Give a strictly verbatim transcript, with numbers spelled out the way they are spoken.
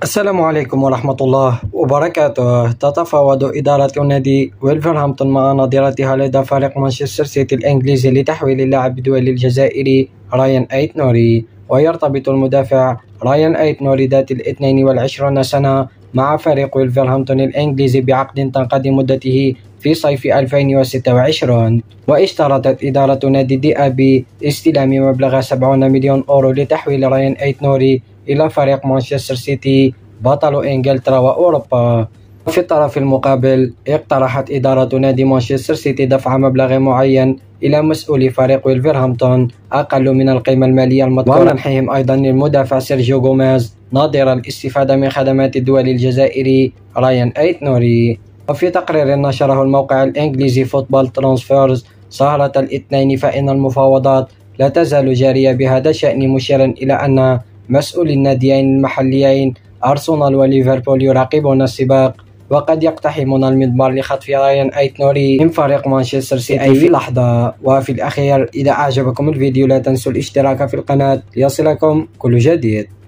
السلام عليكم ورحمة الله وبركاته. تتفاوض إدارة نادي ويلفرهامبتون مع نظيرتها لدى فريق مانشستر سيتي الإنجليزي لتحويل اللاعب الدولي الجزائري رايان أيت نوري. ويرتبط المدافع رايان أيت نوري ذات الاثنين والعشرين سنة مع فريق ويلفرهامبتون الإنجليزي بعقد تنقضي مدته في صيف ألفين وستة وعشرين. واشترطت إدارة نادي دي باستلام مبلغ سبعين مليون أورو لتحويل رايان أيت نوري إلى فريق مانشستر سيتي بطل إنجلترا وأوروبا. في الطرف المقابل اقترحت إدارة نادي مانشستر سيتي دفع مبلغ معين إلى مسؤولي فريق ويلفرهامبتون أقل من القيمة المالية المذكورة، ومنحهم أيضا للمدافع سيرجيو غوميز نظير الاستفادة من خدمات الدولي الجزائري رايان أيت نوري. وفي تقرير نشره الموقع الإنجليزي فوتبول ترانسفيرز سهرة الاثنين فإن المفاوضات لا تزال جارية بهذا الشأن، مشيرا إلى أن مسؤولي الناديين المحليين أرسنال وليفربول يراقبون السباق وقد يقتحمون المضمار لخطف رايان أيت نوري من فريق مانشستر سيتي أي في لحظة. وفي الأخير، إذا أعجبكم الفيديو لا تنسوا الاشتراك في القناة ليصلكم كل جديد.